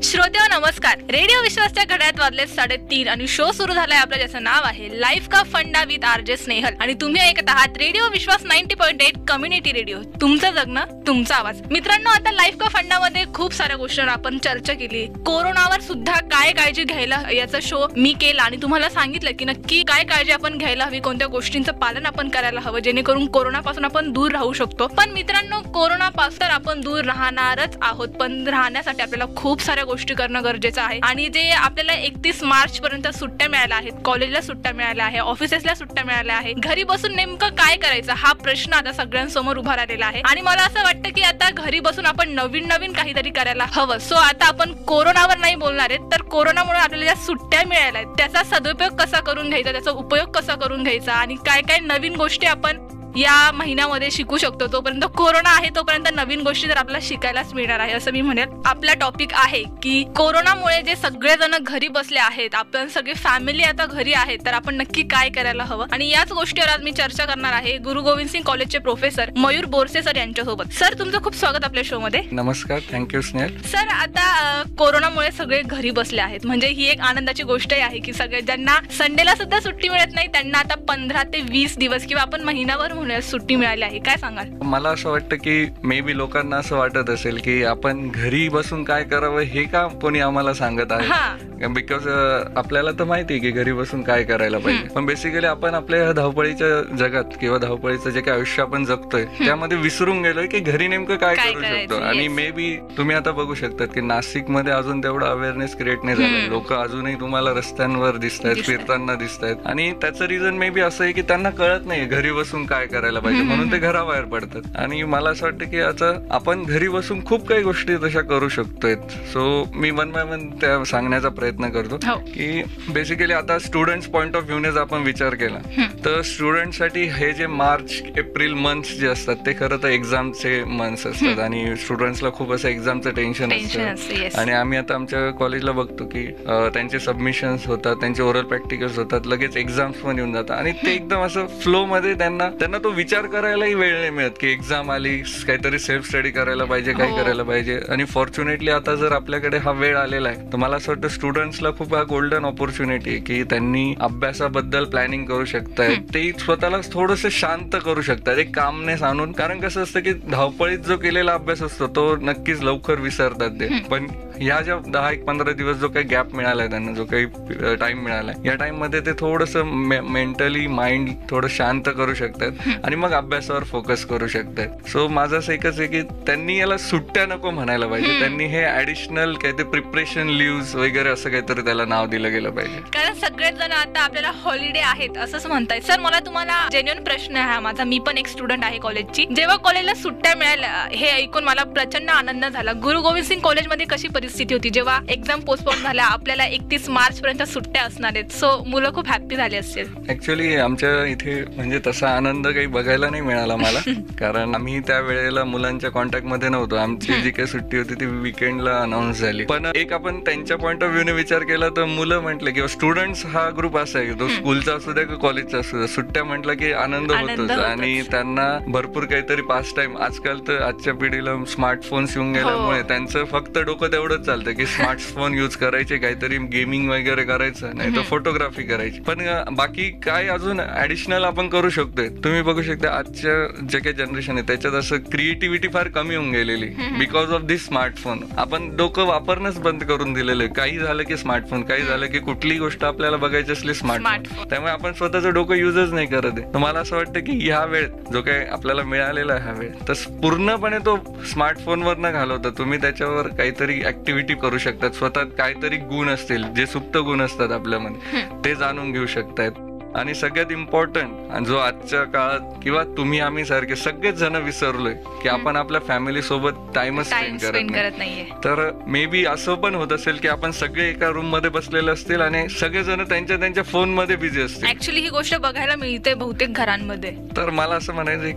श्रोते नमस्कार. रेडिओ विश्वासच्या घड्याळात वाजले 3:30 आणि शो सुरू झालाय आपलं, ज्याचं नाव आहे लाईफ का फंडा विथ आरजे स्नेहल. आणि तुम्ही ऐकत आहात रेडिओ विश्वास 90.8 कम्युनिटी रेडिओ. तुमचं जगणं तुमचा आवाज. मित्रांनो, आता लाईफ का फंडा मध्ये खूप साऱ्या गोष्टींवर आपण चर्चा केली. कोरोनावर सुद्धा काय काळजी घ्यायला याचा शो मी केला आणि तुम्हाला सांगितलं की नक्की काय काळजी आपण घ्यायला हवी, कोणत्या गोष्टींचं पालन आपण करायला हवं जेणेकरून कोरोनापासून आपण दूर राहू शकतो. पण मित्रांनो, कोरोनापासून तर आपण दूर राहणारच आहोत, पण राहण्यासाठी आपल्याला खूप साऱ्या गोष्टी करणं गरजेचं आहे. आणि जे आपल्याला 31 मार्च पर्यंत सुट्ट्या मिळाल्या आहेत, कॉलेजला सुट्ट्या मिळाल्या आहे, ऑफिसेसला सुट्ट्या मिळाल्या आहे, घरी बसून नेमकं काय करायचं हा प्रश्न आता सगळ्यांसमोर उभा राहिलेला आहे. आणि मला असं वाटतं की आता घरी बसून आपण नवीन काहीतरी करायला हवं. सो आता आपण कोरोनावर नाही बोलणार आहेत, तर कोरोनामुळे आपल्याला ज्या सुट्ट्या मिळाल्या आहेत त्याचा सदुपयोग कसा करून घ्यायचा, त्याचा उपयोग कसा करून घ्यायचा आणि काय काय नवीन गोष्टी आपण या महिन्यामध्ये शिकू शकतो. तोपर्यंत कोरोना आहे तोपर्यंत नवीन गोष्टी तर आपल्याला शिकायलाच मिळणार आहे असं मी म्हणेल. आपला टॉपिक आहे की कोरोनामुळे जे सगळेजण घरी बसले आहेत, आपण सगळे फॅमिली आता घरी आहेत, तर आपण नक्की काय करायला हवं. आणि याच गोष्टीवर आज मी चर्चा करणार आहे गुरु गोविंद सिंग कॉलेजचे प्रोफेसर मयूर बोरसे सर यांच्यासोबत. सर, तुमचं खूप स्वागत आपल्या शो मध्ये. नमस्कार, थँक्यू स्नेहल. सर, आता कोरोनामुळे सगळे घरी बसले आहेत, म्हणजे ही एक आनंदाची गोष्ट आहे की सगळे ज्यांना संडेला सुद्धा सुट्टी मिळत नाही त्यांना आता 15 ते 20 दिवस किंवा आपण महिनाभर सुट्टी मिळाली आहे. काय सांगाल? मला असं वाटतं की मे बी लोकांना असं वाटत असेल की आपण घरी बसून काय करावं हे का कोणी आम्हाला सांगत आहे, बिकॉज आपल्याला तर माहिती आहे की घरी बसून काय करायला पाहिजे. पण बेसिकली आपण आपल्या धावपळीच्या जगात किंवा धावपळीचं जे काही आयुष्य आपण जगतोय त्यामध्ये विसरून गेलोय की घरी नेमकं काय करू शकतो. आणि मे बी तुम्ही आता बघू शकतात की नाशिक मध्ये अजून तेवढा अवेअरनेस क्रिएट नाही झालं. लोक अजूनही तुम्हाला रस्त्यांवर दिसत आहेत, फिरताना दिसत आहेत. आणि त्याचं रिझन मे बी असं आहे की त्यांना कळत नाही घरी बसून काय करायला पाहिजे, म्हणून ते घराबाहेर पडतात. आणि मला असं वाटतं की आता आपण घरी बसून खूप काही गोष्टी तशा करू शकतोय. सो मी वन बाय वन त्या सांगण्याचा प्रयत्न करतो की बेसिकली आता स्टुडंट्स पॉइंट ऑफ व्ह्यूने जर आपण विचार केला तर स्टुडंटसाठी हे जे मार्च एप्रिल मंथ्स जे असतात ते खरं तर एक्झामचे मंथ्स असतात आणि स्टुडंट्सला खूप असं एक्झामचं टेन्शन असतं. आणि आम्ही आता आमच्या कॉलेजला बघतो की त्यांचे सबमिशन्स होतात, त्यांचे ओरल प्रॅक्टिकल्स होतात, लगेच एक्झाम्स पण येऊन जातात आणि ते एकदम असं फ्लो मध्ये त्यांना तो विचार करायलाही वेळ नाही मिळत की एक्झाम आली, काहीतरी सेल्फ स्टडी करायला पाहिजे, काय करायला पाहिजे. आणि फॉर्च्युनेटली आता जर आपल्याकडे हा वेळ आलेला आहे तर मला असं वाटतं स्टुडंट्सला खूप हा गोल्डन ऑपॉर्च्युनिटी आहे की त्यांनी अभ्यासाबद्दल प्लॅनिंग करू शकतायत, ते स्वतःला थोडस शांत करू शकतात एक कामनेस आणून. कारण कसं असतं की धावपळीत जो केलेला अभ्यास असतो तो नक्कीच लवकर विसरतात ते. पण ह्या ज्या 10-15 दिवस जो काही गॅप मिळालाय त्यांना, जो काही टाइम मिळालाय, या टाइम मध्ये ते थोडंसं मेंटली माइंड थोडं शांत करू शकतात आणि मग अभ्यासावर फोकस करू शकतात. सो माझं असं एकच आहे की त्यांनी याला सुट्ट्या नको म्हणायला पाहिजे, त्यांनी हे ऍडिशनल काहीतरी प्रिपरेशन लिव्स वगैरे असं काहीतरी त्याला नाव दिलं गेलं पाहिजे. कारण सगळेच जण आता आपल्याला हॉलिडे आहेत असंच म्हणतायत. सर, मला तुम्हाला जेन्युइन प्रश्न आहे माझा. मी पण एक स्टुडंट आहे कॉलेजची. जेव्हा कॉलेजला सुट्ट्या मिळाल्या हे ऐकून मला प्रचंड आनंद झाला. गुरु गोविंद सिंग कॉलेजमध्ये कशी परिस्थिती होती जेव्हा एक्झाम पोस्टपोन झाल्या, आपल्याला 31 मार्च पर्यंत सुट्ट्या असणार आहेत? सो मुलं खूप हॅप्पी झाली असतील. ऍक्च्युअली आमच्या इथे म्हणजे तसा आनंद काही बघायला नाही मिळाला मला, कारण आम्ही त्या वेळेला मुलांच्या कॉन्टॅक्ट मध्ये नव्हतो. आमची जी काही सुट्टी होती ती वीकेंडला अनाऊन्स झाली. पण एक आपण त्यांच्या पॉइंट ऑफ व्ह्यूने विचार केला तर मुलं म्हटलं किंवा स्टुडंट्स हा ग्रुप असा आहे, तो स्कूलचा असू द्या किंवा कॉलेजचा असू द्या, सुट्ट्या म्हटलं की आनंद होतोच. आणि त्यांना भरपूर काहीतरी पास टाइम, आजकाल तर आजच्या पिढीला स्मार्टफोन्स येऊन गेल्यामुळे त्यांचं फक्त डोकं तेवढंच चालतं की स्मार्टफोन युज करायचे, काहीतरी गेमिंग वगैरे करायचं, नाही तर फोटोग्राफी करायची. पण बाकी काय अजून ऍडिशनल आपण करू शकतोय. तुम्ही बघू शकता आजच्या जे काही जनरेशन आहे त्याच्यात असं क्रिएटिव्हिटी फार कमी होऊन गेलेली बिकॉज ऑफ दिस स्मार्टफोन. आपण डोकं वापरणंच बंद करून दिलेलं आहे. काही झालं की स्मार्टफोन, काही झालं की कुठलीही गोष्ट आपल्याला बघायची असली स्मार्टफोन. त्यामुळे आपण स्वतःचं डोकं युजच नाही करत आहे. तर मला असं वाटतं की ह्या वेळ जो काही आपल्याला मिळालेला आहे हा वेळ, तर पूर्णपणे तो स्मार्टफोनवर न घालवता तुम्ही त्याच्यावर काहीतरी ऍक्टिव्हिटी करू शकतात. स्वतःत काहीतरी गुण असतील, जे सुप्त गुण असतात आपल्यामध्ये, ते जाणून घेऊ शकतात. आणि सगळ्यात इम्पॉर्टंट जो आजच्या काळात किंवा तुम्ही आम्ही सारखे सगळेच जण विसरलोय की आपण आपल्या फॅमिली सोबत टाइमच स्पेंड करत नाहीये. तर मे बी असं पण होत असेल की आपण सगळे एका रूम मध्ये बसलेले असतील आणि सगळेजण त्यांच्या फोन मध्ये बिझी असतील. ऍक्च्युली ही गोष्ट बघायला मिळते बहुतेक घरांमध्ये. तर मला असं म्हणायचं की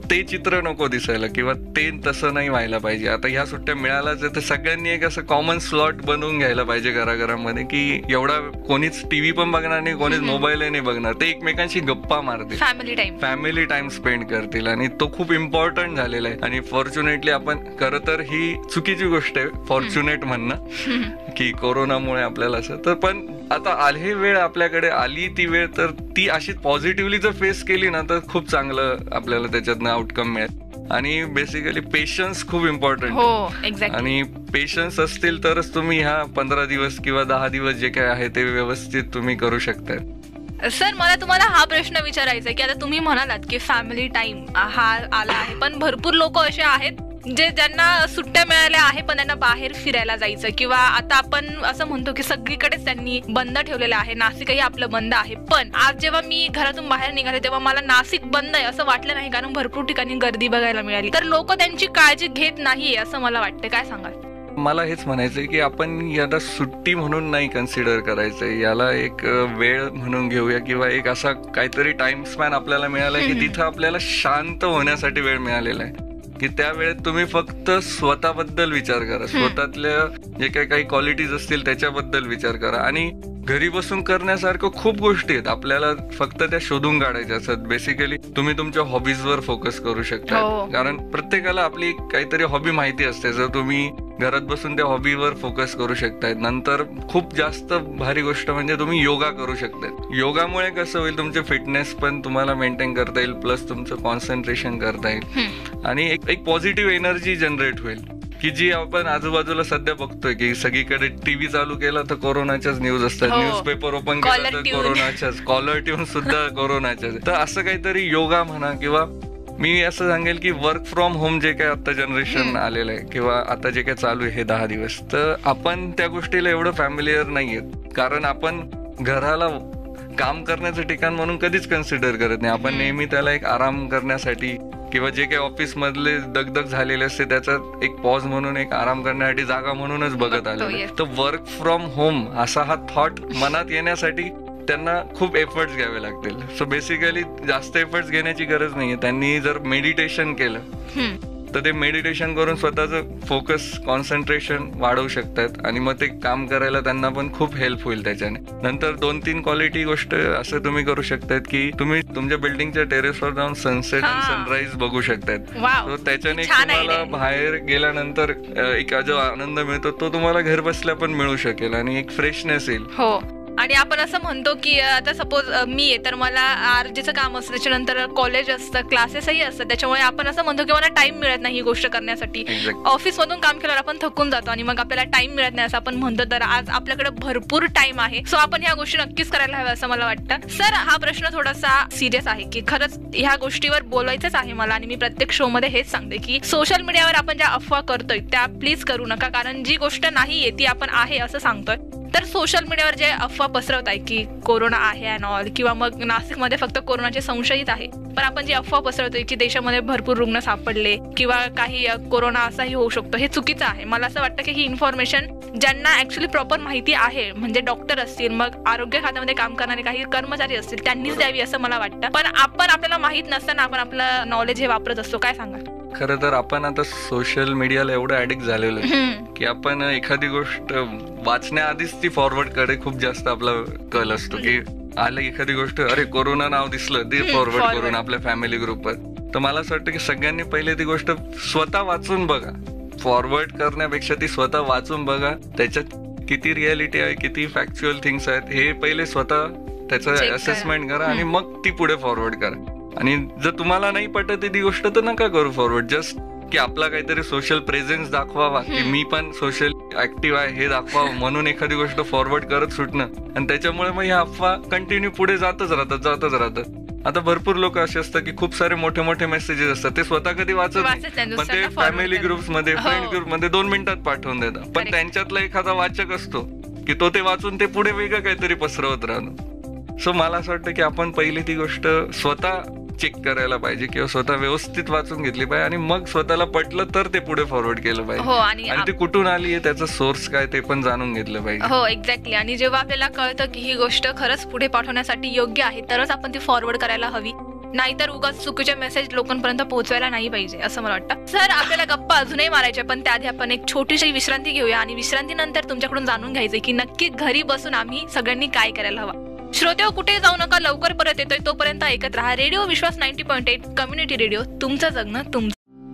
ते चित्र नको दिसायला किंवा ते तसं नाही व्हायला पाहिजे. आता ह्या सुट्ट्या मिळाल्याच तर सगळ्यांनी एक असं कॉमन स्लॉट बनवून घ्यायला पाहिजे घराघरामध्ये, की एवढा कोणीच टीव्ही पण बघणार नाही, कोणीच मोबाईलही नाही बघणार, ते एकमेकांशी गप्पा मारतील, फॅमिली टाइम स्पेंड करतील, आणि तो खूप इम्पॉर्टंट झालेला आहे. आणि फॉर्च्युनेटली आपण खरं तर ही चुकीची गोष्ट आहे फॉर्च्युनेट म्हणणं की कोरोनामुळे आपल्याला असं, तर पण आता आली वेळ आपल्याकडे आली ती वेळ, तर ती अशी पॉझिटिव्हली जर फेस केली ना तर खूप चांगलं आपल्याला त्याच्यातनं आउटकम मिळेल. आणि बेसिकली पेशन्स खूप इम्पॉर्टंट, आणि पेशन्स असतील तरच तुम्ही ह्या 15 दिवस किंवा 10 दिवस जे काय आहे ते व्यवस्थित तुम्ही करू शकताय. सर, मला तुम्हाला हा प्रश्न विचारायचा आहे की आता तुम्ही म्हणालात की फॅमिली टाइम हा आला आहे, पण भरपूर लोक असे आहेत ज्यांना सुट्ट्या मिळाल्या आहे पण त्यांना बाहेर फिरायला जायचं, किंवा आता आपण असं म्हणतो की सगळीकडेच त्यांनी बंद ठेवलेलं आहे, नाशिकही आपलं बंद आहे. पण आज जेव्हा मी घरातून बाहेर निघाले तेव्हा मला नाशिक बंद आहे असं वाटलं नाही, कारण भरपूर ठिकाणी गर्दी बघायला मिळाली. तर लोक त्यांची काळजी घेत नाहीये असं मला वाटतं. काय सांगाल? मला हेच म्हणायचंय की आपण याला सुट्टी म्हणून नाही कन्सिडर करायचंय, याला एक वेळ म्हणून घेऊया, किंवा एक असा काहीतरी टाइम स्पॅन आपल्याला मिळालाय की तिथं आपल्याला शांत होण्यासाठी वेळ मिळालेला आहे, की त्या वेळेत तुम्ही फक्त स्वतःबद्दल विचार करा, स्वतःतल्या जे काही क्वालिटीज असतील त्याच्याबद्दल विचार करा. आणि घरी बसून करण्यासारखं खूप गोष्टी आहेत, आपल्याला फक्त त्या शोधून काढायच्या असतात. बेसिकली तुम्ही तुमच्या हॉबीजवर फोकस करू शकता, कारण प्रत्येकाला आपली काहीतरी हॉबी माहिती असते, जर तुम्ही घरात बसून त्या हॉबीवर फोकस करू शकताय. नंतर खूप जास्त भारी गोष्ट म्हणजे तुम्ही योगा करू शकताय. योगामुळे कसं होईल, तुमचे फिटनेस पण तुम्हाला मेंटेन करता येईल, प्लस तुमचं कॉन्सन्ट्रेशन करता येईल, आणि एक पॉझिटिव्ह एनर्जी जनरेट होईल, की जी आपण आजूबाजूला सध्या बघतोय की सगळीकडे टीव्ही चालू केला तर कोरोनाच्याच न्यूज असतात, न्यूजपेपर ओपन केला तर कोरोनाच्याच, कॉलर ट्यून सुद्धा कोरोनाच्याच. तर असं काहीतरी योगा म्हणा, किंवा मी असं सांगेल की वर्क फ्रॉम होम जे काय आता जनरेशन आलेलं आहे, किंवा आता जे काय चालू आहे हे 10 दिवस, तर आपण त्या गोष्टीला एवढं फॅमिलियर नाहीये, कारण आपण घराला काम करण्याचं ठिकाण म्हणून कधीच कन्सिडर करत नाही. आपण नेहमी त्याला एक आराम करण्यासाठी, किंवा जे काही ऑफिस मधले दगदग झालेले असते त्याचा एक पॉज म्हणून, एक आराम करण्यासाठी जागा म्हणूनच बघत आले. तर वर्क फ्रॉम होम असा हा थॉट मनात येण्यासाठी त्यांना खूप एफर्ट्स घ्यावे लागतील. सो बेसिकली जास्त एफर्ट्स घेण्याची गरज नाहीये. त्यांनी जर मेडिटेशन केलं तर ते मेडिटेशन करून स्वतःचं फोकस, कॉन्सन्ट्रेशन वाढवू शकतात, आणि मग ते काम करायला त्यांना पण खूप हेल्प होईल त्याच्याने. नंतर 2-3 क्वालिटी गोष्ट असं तुम्ही करू शकतात की तुम्ही तुमच्या बिल्डिंगच्या टेरेसवर जाऊन सनसेट आणि सनराईज बघू शकतात. सो त्याच्याने तुम्हाला बाहेर गेल्यानंतर एक जो आनंद मिळतो तो तुम्हाला घर बसल्या पण मिळू शकेल, आणि एक फ्रेशनेस येईल. आणि आपण असं म्हणतो की आता सपोज मी आहे तर मला आरजेचं काम असतं, त्याच्यानंतर कॉलेज असतं, क्लासेसही असतात, त्याच्यामुळे आपण असं म्हणतो की मला टाइम मिळत नाही ही गोष्ट करण्यासाठी. ऑफिस मधून काम केल्यावर आपण थकून जातो आणि मग आपल्याला टाइम मिळत नाही असं आपण म्हणतो. तर आज आपल्याकडे भरपूर टाइम आहे, सो आपण ह्या गोष्टी नक्कीच करायला हव्या असं मला वाटतं. सर, हा प्रश्न थोडासा सिरियस आहे की खरंच ह्या गोष्टीवर बोलायचंच आहे मला, आणि मी प्रत्येक शो मध्ये हेच सांगते की सोशल मीडियावर आपण ज्या अफवा करतोय त्या प्लीज करू नका, कारण जी गोष्ट नाहीये ती आपण आहे असं सांगतोय. तर सोशल मीडियावर जे अफवा पसरवत आहे की कोरोना आहे अँड ऑल, किंवा मग नाशिकमध्ये फक्त कोरोनाचे संशयित आहे, पण आपण जी अफवा पसरवतोय की देशामध्ये भरपूर रुग्ण सापडले किंवा काही कोरोना असाही होऊ शकतो, हे चुकीचं आहे. मला असं वाटतं की ही इन्फॉर्मेशन ज्यांना ऍक्च्युली प्रॉपर माहिती आहे, म्हणजे डॉक्टर असतील, मग आरोग्य खात्यामध्ये काम करणारे काही कर्मचारी असतील, त्यांनीच द्यावी असं मला वाटतं. पण आपण आपल्याला माहित नसताना आपण आपलं नॉलेज हे वापरत असतो. काय सांगाल? खरं तर आपण आता सोशल मीडियाला एवढं ऍडिक्ट झालेलो की आपण एखादी गोष्ट वाचण्याआधीच ती फॉरवर्ड कडे खूप जास्त आपला कल असतो, की आलं एखादी गोष्ट, अरे कोरोना नाव दिसलं ते फॉरवर्ड करून आपल्या फॅमिली ग्रुपवर. तर मला असं वाटतं की सगळ्यांनी पहिले ती गोष्ट स्वतः वाचून बघा, फॉरवर्ड करण्यापेक्षा ती स्वतः वाचून बघा, त्याच्यात किती रियालिटी आहे, किती फॅक्च्युअल थिंग्स आहेत हे पहिले स्वतः त्याचं असेसमेंट करा, आणि मग ती पुढे फॉरवर्ड करा. आणि जर तुम्हाला नाही पटत ती गोष्ट तर नका करू फॉरवर्ड, जस्ट की आपला काहीतरी सोशल प्रेझेन्स दाखवावा, की मी पण सोशल ऍक्टिव्ह आहे हे दाखवावं म्हणून एखादी गोष्ट फॉरवर्ड करत सुटणं, आणि त्याच्यामुळे मग ह्या अफवा कंटिन्यू पुढे जातच राहतात. आता भरपूर लोक असे असतात की खूप सारे मोठे मोठे मेसेजेस असतात, ते स्वतः कधी वाचत नाही, पण ते फॅमिली ग्रुप्स मध्ये, फ्रेंड ग्रुप मध्ये 2 मिनिटात पाठवून देतात. पण त्यांच्यातला एखादा वाचक असतो की तो ते वाचून ते पुढे वेगळं काहीतरी पसरवत राहतो. सो मला असं वाटतं की आपण पहिली ती गोष्ट स्वतः चेक करायला पाहिजे, किंवा स्वतः व्यवस्थित वाचून घेतली पाहिजे, आणि मग स्वतःला पटलं तर ते पुढे फॉरवर्ड केलं पाहिजे, आणि ती कुठून आली आहे त्याचा सोर्स काय ते पण जाणून घेतलं पाहिजे. हो, एक्झॅक्टली. आणि जेव्हा आपल्याला कळतं की ही गोष्ट खरंच पुढे पाठवण्यासाठी योग्य आहे तरच आपण ती फॉरवर्ड करायला हवी. नाहीतर उगाच चुकीचे मेसेज लोकांपर्यंत पोहोचवायला नाही पाहिजे असं मला वाटतं. सर, आपल्याला गप्पा अजूनही मारायच्या, पण त्याआधी आपण एक छोटीशी विश्रांती घेऊया आणि विश्रांतीनंतर तुमच्याकडून जाणून घ्यायचंय की नक्की घरी बसून आम्ही सगळ्यांनी काय करायला हवं. श्रोते, कुठे जाऊ नका, लवकर परत येतोय, तोपर्यंत ऐकत राहा रेडिओ विश्वास 90.8 कम्युनिटी रेडिओ, तुमचं जगणं तुमचं.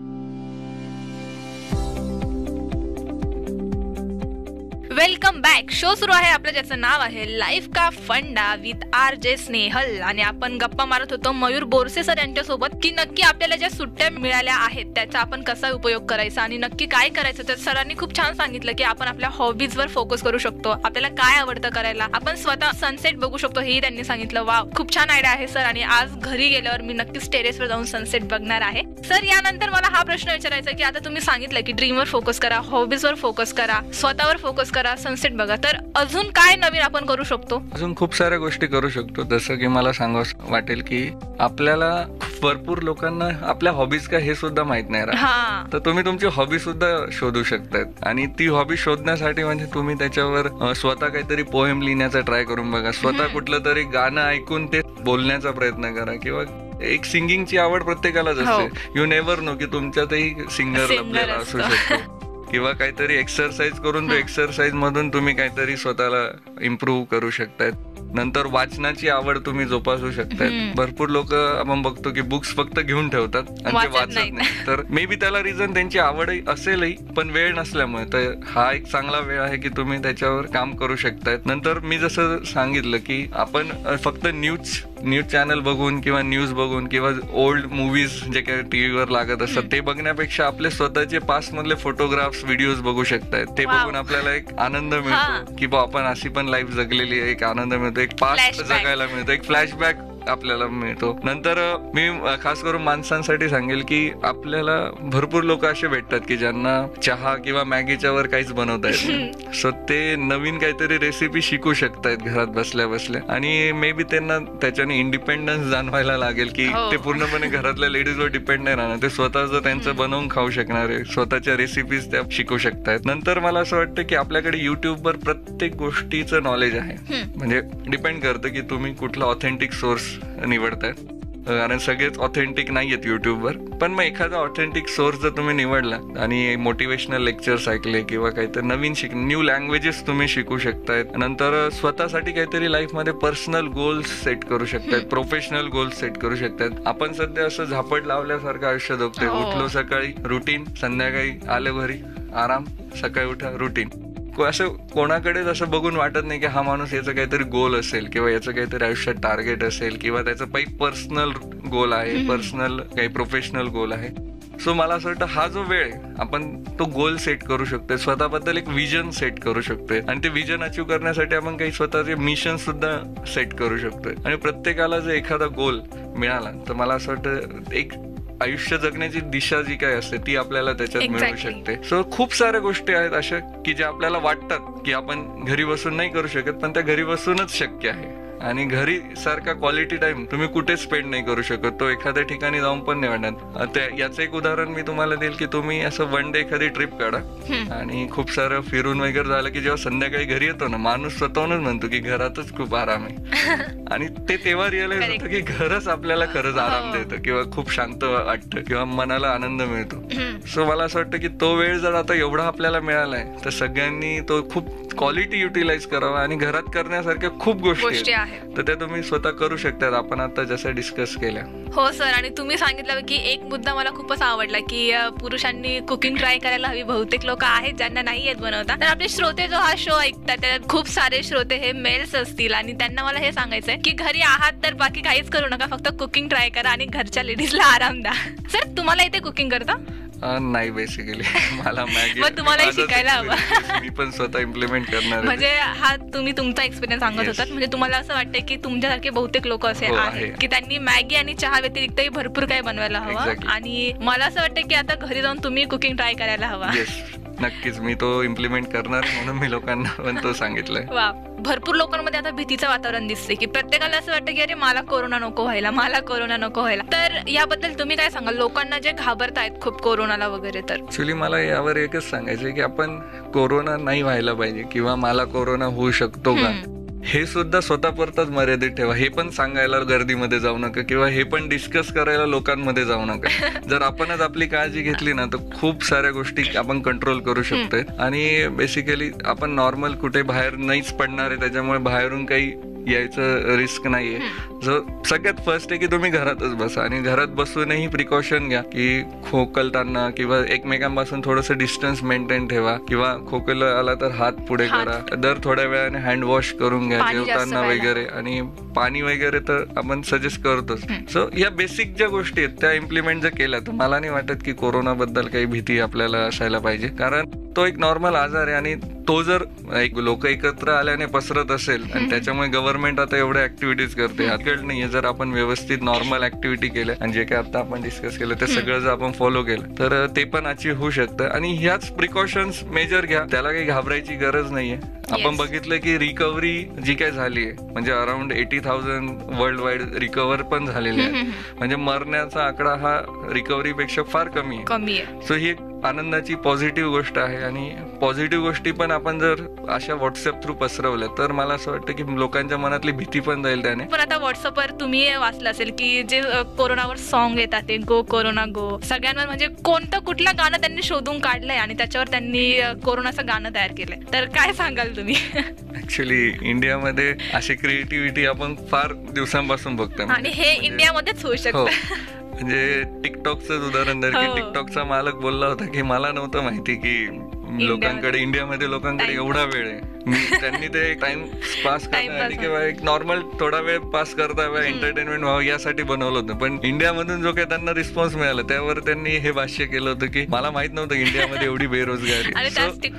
Welcome back. शो सुरू आहे आपलं, ज्याचं नाव आहे लाईफ का फंडा विथ RJ स्नेहल. आणि आपण गप्पा मारत होतो मयूर बोरसे सर यांच्यासोबत की नक्की आपल्याला ज्या सुट्ट्या मिळाल्या आहेत त्याचा आपण कसा उपयोग करायचा आणि नक्की काय करायचं. तर सरांनी खूप छान सांगितलं की आपण आपल्या हॉबीजवर फोकस करू शकतो, आपल्याला काय आवडतं करायला, आपण स्वतः सनसेट बघू शकतो, हेही त्यांनी सांगितलं. वाव, खूप छान आयडिया आहे सर. आणि आज घरी गेल्यावर मी नक्कीच टेरेसवर जाऊन सनसेट बघणार आहे. सर, यानंतर मला हा प्रश्न विचारायचा की आता तुम्ही सांगितलं की ड्रीमवर फोकस करा, हॉबीजवर फोकस करा, स्वतःवर फोकस करा, सनसेट बघा, तर अजून काय नवीन आपण करू शकतो? अजून खूप साऱ्या गोष्टी करू शकतो. जसं की मला सांगावं वाटेल की आपल्याला भरपूर लोकांना आपल्या हॉबीज काय हे सुद्धा माहित नाही राहत, तर तुम्ही तुमची हॉबी सुद्धा शोधू शकतात. आणि ती हॉबी शोधण्यासाठी म्हणजे तुम्ही त्याच्यावर स्वतः काहीतरी पोएम लिहिण्याचा ट्राय करून बघा, स्वतः कुठलं तरी गाणं ऐकून ते बोलण्याचा प्रयत्न करा, किंवा एक सिंगिंगची आवड प्रत्येकालाच असते. यू नेव्हर नो की तुमच्यातही सिंगर लपलेला असू शकतो. किंवा काहीतरी एक्सरसाइज करून तो एक्सरसाइज मधून तुम्ही काहीतरी स्वतःला इम्प्रूव्ह करू शकताय. नंतर वाचनाची आवड तुम्ही जोपासू शकताय. भरपूर लोक आपण बघतो की बुक्स फक्त घेऊन ठेवतात आणि ते वाचत नाही. तर मे बी त्याला रिझन त्यांची आवड असेलही, पण वेळ नसल्यामुळे. तर हा एक चांगला वेळ आहे की तुम्ही त्याच्यावर काम करू शकताय. नंतर मी जसं सांगितलं की आपण फक्त न्यूज चॅनल बघून किंवा न्यूज बघून किंवा ओल्ड मूवीज जे काही टीव्हीवर लागत असतात ते बघण्यापेक्षा आपले स्वतःचे पास्ट मधले फोटोग्राफ्स, व्हिडिओज बघू शकतायत. ते बघून आपल्याला एक आनंद मिळतो की बा आपण अशी पण लाईफ जगलेली आहे, एक आनंद मिळतो, एक पास्ट जगायला मिळतो, एक फ्लॅशबॅक आपल्याला मिळतो. नंतर मी खास करून माणसांसाठी सांगेल की आपल्याला भरपूर लोक असे भेटतात की ज्यांना चहा किंवा मॅगीच्या वर काहीच बनवता येत, सो ते नवीन काहीतरी रेसिपी शिकू शकतायत घरात बसल्या बसल्या. आणि मे बी त्यांना त्याच्याने इंडिपेंडन्स जाणवायला लागेल की ते पूर्णपणे घरातल्या लेडीजवर डिपेंड नाही राहणार, ते स्वतःच त्यांचं बनवून खाऊ शकणार आहे, स्वतःच्या रेसिपीज त्या शिकू शकतायत. नंतर मला असं वाटतं की आपल्याकडे युट्यूबवर प्रत्येक गोष्टीचं नॉलेज आहे. म्हणजे डिपेंड करतं की तुम्ही कुठला ऑथेंटिक सोर्स निवडताय, कारण सगळेच ऑथेंटिक नाही आहेत युट्यूबवर. पण मग एखादा ऑथेंटिक सोर्स जर तुम्ही निवडला आणि मोटिवेशनल लेक्चर्स ऐकले किंवा काहीतरी नवीन न्यू लँग्वेजेस तुम्ही शिकू शकतायत. नंतर स्वतःसाठी काहीतरी लाईफमध्ये पर्सनल गोल्स सेट करू शकतायत, प्रोफेशनल गोल्स सेट करू शकतात. आपण सध्या असं झापड लावल्यासारखं आयुष्य जगतोय. उठलो सकाळी रुटीन, संध्याकाळी आले घरी आराम, सकाळी उठा रुटीन. असं कोणाकडेच असं बघून वाटत नाही की हा माणूस याचं काहीतरी गोल असेल किंवा याचं काहीतरी आयुष्यात टार्गेट असेल किंवा त्याचं काही पर्सनल गोल आहे, पर्सनल काही प्रोफेशनल गोल आहे. सो मला असं वाटतं हा जो वेळ आपण तो गोल सेट करू शकतोय, स्वतःबद्दल एक विजन सेट करू शकतोय आणि ते विजन अचीव्ह करण्यासाठी आपण काही स्वतःचे मिशन सुद्धा सेट करू शकतोय. आणि प्रत्येकाला जर एखादा गोल मिळाला तर मला असं वाटतं एक आयुष्य जगण्याची दिशा जी काय असते ती आपल्याला त्याच्यात मिळू शकते. सो खूप साऱ्या गोष्टी आहेत अशा की ज्या आपल्याला वाटतात की आपण घरी बसून नाही करू शकत, पण त्या घरी बसूनच शक्य आहे. आणि घरी सारखा क्वालिटी टाइम तुम्ही कुठे स्पेंड नाही करू शकत, तो एखाद्या ठिकाणी जाऊन पण नाही वाटणार. याचं एक उदाहरण मी तुम्हाला देईल की तुम्ही असं वन डे एखादी ट्रिप काढा आणि खूप सारं फिरून वगैरे झालं की जेव्हा संध्याकाळी घरी येतो ना, माणूस स्वतःहूनच म्हणतो की घरातच खूप आराम आहे. आणि ते तेव्हा रिअलाइज होतं की घरच आपल्याला खरंच आराम देतं किंवा खूप शांत वाटतं किंवा मनाला आनंद मिळतो. सो मला असं वाटतं की तो वेळ जर आता एवढा आपल्याला मिळालाय तर सगळ्यांनी तो खूप क्वालिटी युटिलाइज करावा. आणि घरात करण्यासारख्या खूप गोष्टी आहेत तर त्या तुम्ही स्वतः करू शकतात, आपण आता जसं डिस्कस केल्या. हो सर, आणि तुम्ही सांगितलं की एक मुद्दा मला खूपच आवडला की पुरुषांनी कुकिंग ट्राय करायला हवी. बहुतेक लोक आहेत ज्यांना नाही येत बनवता. तर आपले श्रोते जो हा शो ऐकतात त्यात खूप सारे श्रोते हे मेल्स असतील आणि त्यांना मला हे सांगायचंय की घरी आहात तर बाकी काहीच करू नका, फक्त कुकिंग ट्राय करा आणि घरच्या लेडीजला आराम द्या. सर, तुम्हाला इथे कुकिंग करता? नाही, बेसिकली मला मॅगी तुम्हाला शिकायला हवं. मी पण स्वतः इम्प्लिमेंट करणार. म्हणजे हा तुम्ही तुमचा एक्सपिरियन्स सांगत होतात. म्हणजे तुम्हाला असं वाटतं की तुमच्यासारखे बहुतेक लोक असे आहेत की त्यांनी मॅगी आणि चहा व्यतिरिक्तही भरपूर काही बनवायला हवं. आणि मला असं वाटतं की आता घरी जाऊन तुम्ही कुकिंग ट्राय करायला हवा. नक्कीच मी तो इम्प्लिमेंट करणार, म्हणून मी लोकांना पण तो सांगितलंय. वा, भरपूर लोकांमध्ये आता भीतीचं वातावरण दिसते की प्रत्येकाला असं वाटतं की अरे मला कोरोना नको व्हायला, मला कोरोना नको व्हायला. तर याबद्दल तुम्ही काय सांगाल लोकांना जे घाबरतायत खूप कोरोनाला वगैरे? तर ऍक्च्युली मला यावर एकच सांगायचं की आपण कोरोना नाही व्हायला पाहिजे किंवा मला कोरोना होऊ शकतो का हे सुद्धा स्वतःपुरताच मर्यादित ठेवा. हे पण सांगायला गर्दीमध्ये जाऊ नका किंवा हे पण डिस्कस करायला लोकांमध्ये जाऊ नका. जर आपणच आपली काळजी घेतली ना तर खूप साऱ्या गोष्टी आपण कंट्रोल करू शकतोय. आणि बेसिकली आपण नॉर्मल कुठे बाहेर नाहीच पडणार आहे, त्याच्यामुळे बाहेरून काही यायचं रिस्क नाहीये. जो सगळ्यात फर्स्ट आहे की तुम्ही घरातच बसा आणि घरात बसूनही प्रिकॉशन घ्या की खोकलताना किंवा एकमेकांपासून थोडंसं डिस्टन्स मेंटेन ठेवा किंवा खोकला आला तर हात पुढे करा. दर थोड्या वेळाने हँड वॉश करून घ्या जेवताना वगैरे. आणि पाणी वगैरे तर आपण सजेस्ट करतोच. सो या बेसिक ज्या गोष्टी आहेत त्या इम्प्लिमेंट जर केल्या तर मला नाही वाटत की कोरोनाबद्दल काही भीती आपल्याला असायला पाहिजे. कारण तो एक नॉर्मल आजार आहे आणि तो जर लोक एकत्र आल्याने पसरत असेल आणि त्याच्यामुळे गव्हर्नमेंट आता एवढ्या ऍक्टिव्हिटीज करते, हरकत नाहीये. जर आपण व्यवस्थित नॉर्मल ऍक्टिव्हिटी केल्या आणि जे काही आता आपण डिस्कस केलं ते सगळं जर आपण फॉलो केलं तर ते पण अचीव्ह होऊ शकतं. आणि ह्याच प्रिकॉशन्स मेजर घ्या, त्याला काही घाबरायची गरज नाहीये. आपण बघितलं की रिकव्हरी जी काय झाली आहे म्हणजे अराउंड 80,000 वर्ल्ड वाईड रिकव्हर पण झालेले आहे. म्हणजे मरण्याचा आकडा हा रिकव्हरीपेक्षा फार कमी आहे. सो ही एक आनंदाची पॉझिटिव्ह गोष्ट आहे. आणि पॉझिटिव्ह गोष्टी पण आपण जर अशा व्हॉट्सअप थ्रू पसरवल्या तर मला असं वाटतं की लोकांच्या मनातली भीती पण जाईल त्याने. पण आता व्हॉट्सअपवर तुम्ही वाचलं असेल की जे कोरोनावर सॉन्ग येतात ते गो कोरोना गो, सगळ्यांवर म्हणजे कोणतं कुठलं गाणं त्यांनी शोधून काढलंय आणि त्याच्यावर त्यांनी कोरोनाचं गाणं तयार केलंय. तर काय सांगाल तुम्ही? ऍक्च्युली इंडियामध्ये अशी क्रिएटिव्हिटी आपण फार दिवसांपासून बघतोय आणि हे इंडियामध्येच होऊ शकतं. म्हणजे टिकटॉकचं उदाहरण धर की टिकटॉकचा मालक बोलला होता की मला नव्हतं माहिती की इंडियामध्ये लोकांकडे एवढा वेळ आहे. त्यांनी ते टाइम पास करण्यासाठी किंवा एक नॉर्मल थोडा वेळ पास करता एंटरटेनमेंट व्हावं यासाठी बनवलं होतं. पण इंडियामधून जो काही त्यांना रिस्पॉन्स मिळाला त्यावर त्यांनी हे भाष्य केलं होतं की मला माहित नव्हतं इंडियामध्ये एवढी बेरोजगारी.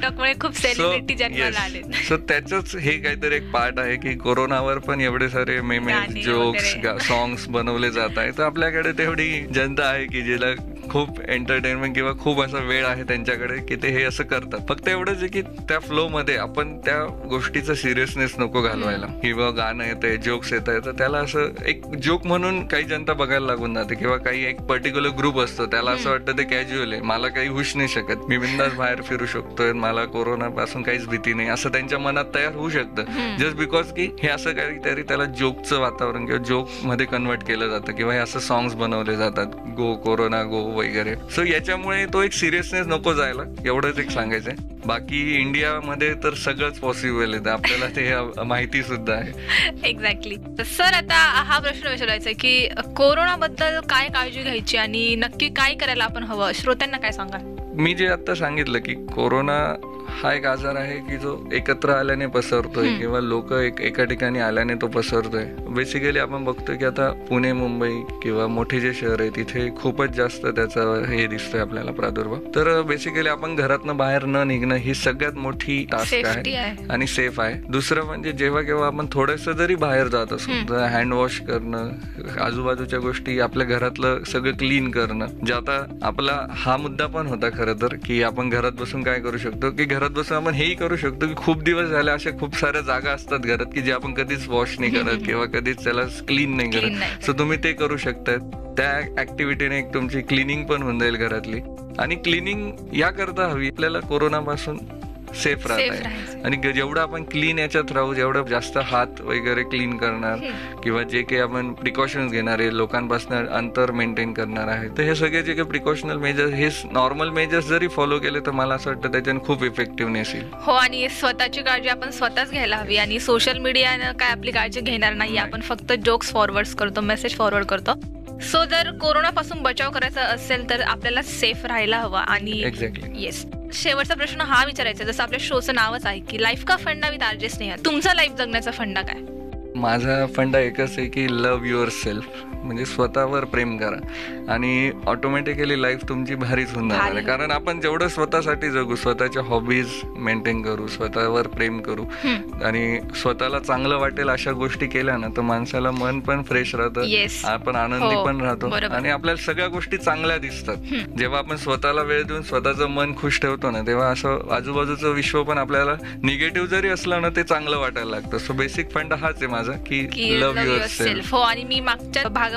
सो त्याच हे काहीतरी एक पार्ट आहे की कोरोनावर पण एवढे सारे मेमेज, जोक्स, सॉंग्स बनवले जात आहेत. तर आपल्याकडे तेवढी जनता आहे की ज्याला खूप एंटरटेनमेंट किंवा खूप असा वेळ आहे त्यांच्याकडे की ते हे असं करतात. फक्त एवढंच आहे की त्या फ्लो मध्ये आपण त्या गोष्टीचा सिरियसनेस नको घालवायला. किंवा गाणं येतंय, जोक्स येत आहे तर त्याला असं एक जोक म्हणून काही जनता बघायला लागून जाते. किंवा काही एक पर्टिक्युलर ग्रुप असतो त्याला असं वाटतं ते कॅज्युअल आहे, मला काही होऊच नाही शकत, मी बिंदास बाहेर फिरू शकतोय, मला कोरोना पासून काहीच भीती नाही, असं त्यांच्या मनात तयार होऊ शकतं. जस्ट बिकॉज की हे असं काहीतरी त्याला जोकचं वातावरण किंवा जोक मध्ये कन्वर्ट केलं जातं किंवा हे असं सॉंग्स बनवले जातात गो कोरोना गो वगैरे. सो याच्यामुळे तो एक सिरियसनेस नको जायला, एवढंच एक सांगायचंय. बाकी इंडियामध्ये तर सगळंच पॉसिबल आहे, आपल्याला ते माहिती सुद्धा आहे. एक्झॅक्टली. सर आता हा प्रश्न विचारायचा आहे की कोरोनाबद्दल काय काळजी घ्यायची आणि नक्की काय करायला आपण हवं, श्रोत्यांना काय सांगाल? मी जे आता सांगितलं की कोरोना हा एक आजार आहे की जो एकत्र आल्याने पसरतोय किंवा लोक एका ठिकाणी आल्याने तो पसरतोय. बेसिकली आपण बघतोय की आता पुणे, मुंबई किंवा मोठे जे शहर आहे तिथे खूपच जास्त त्याचा हे दिसतोय आपल्याला प्रादुर्भाव. तर बेसिकली आपण घरातनं बाहेर न निघणं ही सगळ्यात मोठी टास्क आहे आणि सेफ आहे. दुसरं म्हणजे जेव्हा केव्हा आपण थोडंसं जरी बाहेर जात असू तर हँड वॉश करणं, आजूबाजूच्या गोष्टी आपल्या घरातलं सगळं क्लीन करणं. जे आता आपला हा मुद्दा पण होता खरं तर की आपण घरात बसून काय करू शकतो की घरात बसून आपण हेही करू शकतो की खूप दिवस झाले अशा खूप साऱ्या जागा असतात घरात की जे आपण कधीच वॉश नाही करत किंवा कधीच त्याला क्लीन नाही करत. सो तुम्ही ते करू शकता. त्या ऍक्टिव्हिटीने एक तुमची क्लिनिंग पण होऊन जाईल घरातली. आणि क्लिनिंग या करता हवी आपल्याला कोरोनापासून सेफ राहत. आणि जेवढं आपण क्लीन याच्यात राहू, जेवढं जास्त हात वगैरे क्लीन करणार किंवा जे काही आपण प्रिकॉशन्स घेणार आहे, लोकांपासून अंतर मेंटेन करणार आहे, तर हे सगळे जे काही प्रिकॉशनल मेजर्स, हे नॉर्मल मेजर्स जरी फॉलो केले तर मला असं वाटतं त्याच्याने खूप इफेक्टिव्हनेस येईल. हो, आणि स्वतःची काळजी आपण स्वतःच घ्यायला हवी. आणि सोशल मीडियानं काय आपली काळजी घेणार नाही, आपण फक्त जोक्स फॉरवर्ड करतो, मेसेज फॉरवर्ड करतो. सो जर कोरोनापासून बचाव करायचा असेल तर आपल्याला सेफ राहायला हवा. आणि येस, शेवटचा प्रश्न हा विचारायचा, जसं आपल्या शोचं नावच आहे की लाईफ का फंडा विथ आरजे स्नेहल, तुमचा लाईफ जगण्याचा फंडा काय? माझा फंडा एकच आहे की लव्ह युअर सेल्फ. म्हणजे स्वतःवर प्रेम करा आणि ऑटोमॅटिकली लाईफ तुमची भारीच होऊन जाणार आहे. कारण आपण जेवढं स्वतःसाठी जगू, स्वतःच्या हॉबीज मेंटेन करू, स्वतःवर प्रेम करू आणि स्वतःला चांगलं वाटेल अशा गोष्टी केल्या ना तर माणसाला मन पण फ्रेश राहतं, आपण आनंदी पण राहतो आणि आपल्याला सगळ्या गोष्टी चांगल्या दिसतात. जेव्हा आपण स्वतःला वेळ देऊन स्वतःचं मन खुश ठेवतो ना तेव्हा असं आजूबाजूचं विश्व पण आपल्याला निगेटिव्ह जरी असलं ना ते चांगलं वाटायला लागतं. सो बेसिक फंडा हाच आहे माझा की लव्ह युअर सेल्फ. हो, आणि मी मागच्या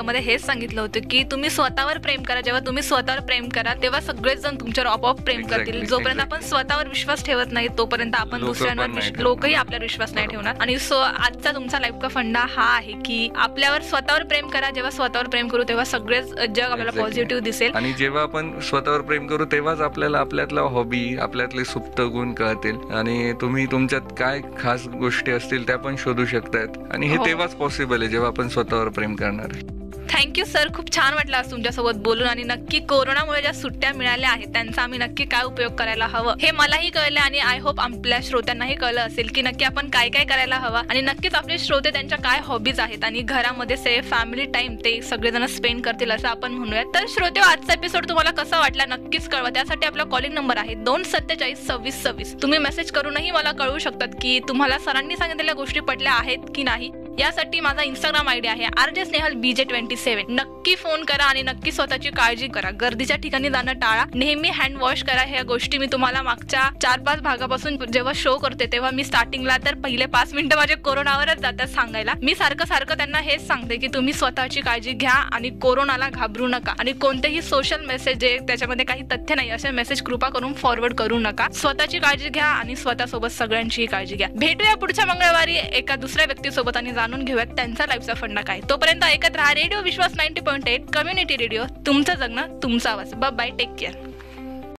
भागामध्ये हेच सांगितलं होतं की तुम्ही स्वतःवर प्रेम करा. जेव्हा तुम्ही स्वतःवर प्रेम करा तेव्हा सगळेच जण तुमच्यावर आपोआप प्रेम करतील. जोपर्यंत आपण स्वतःवर विश्वास ठेवत नाही तोपर्यंत आपण दुसऱ्यांवर लोकही आपल्यावर विश्वास नाही ठेवणार. आणि सो आजचा तुमचा लाईफ का फंडा हा आहे की आपल्यावर स्वतःवर प्रेम करा. जेव्हा स्वतःवर प्रेम करू तेव्हा सगळेच जग आपल्याला पॉझिटिव्ह दिसेल. आणि जेव्हा आपण स्वतःवर प्रेम करू तेव्हाच आपल्याला आपल्यातला हॉबी, आपल्यातले सुप्त गुण कळतील आणि तुम्ही तुमच्यात काय खास गोष्टी असतील त्या पण शोधू शकतात. आणि हे तेव्हाच पॉसिबल आहे जेव्हा आपण स्वतःवर प्रेम करणार. थँक्यू सर, खूप छान वाटलं आज तुमच्यासोबत बोलून. आणि नक्की कोरोनामुळे ज्या सुट्ट्या मिळाल्या आहेत त्यांचा आम्ही नक्की काय उपयोग करायला हवं हे मलाही कळलं आणि आय होप आपल्या श्रोत्यांनाही कळलं असेल की नक्की आपण काय काय करायला हवं. आणि नक्कीच आपले श्रोते त्यांच्या काय हॉबीज आहेत आणि घरामध्ये सेफ फॅमिली टाइम ते सगळेजण स्पेंड करतील असं आपण म्हणूया. तर श्रोते, आजचा एपिसोड तुम्हाला कसा वाटला नक्कीच कळवा. त्यासाठी आपला कॉलिंग नंबर आहे 2472626. तुम्ही मेसेज करूनही मला कळवू शकतात की तुम्हाला सरांनी सांगितलेल्या गोष्टी पटल्या आहेत की नाही. यासाठी माझा इंस्टाग्राम आयडी आहे RJ स्नेहल BJ27. नक्की फोन करा आणि नक्की स्वतःची काळजी करा. गर्दीच्या ठिकाणी जाणं टाळा. नेहमी हँड वॉश करा. ह्या गोष्टी मी तुम्हाला मागच्या 4-5 भागापासून जेव्हा शो करते तेव्हा मी स्टार्टिंगला तर पहिले 5 मिनिटं माझे कोरोनावरच जातात सांगायला. मी सारखं त्यांना हेच सांगते की तुम्ही स्वतःची काळजी घ्या आणि कोरोनाला घाबरू नका. आणि कोणतेही सोशल मेसेज जे त्याच्यामध्ये काही तथ्य नाही असे मेसेज कृपा करून फॉरवर्ड करू नका. स्वतःची काळजी घ्या आणि स्वतःसोबत सगळ्यांची काळजी घ्या. भेटूया पुढच्या मंगळवारी एका दुसऱ्या व्यक्तीसोबत आणि जाणून घेऊयात त्यांचा लाईफचा फंडा काय. तोपर्यंत ऐकत राहा रेडिओ विश्वास 90.8 कम्युनिटी रेडिओ. तुमचं जगणं तुमचा आवाज. Bye, take care.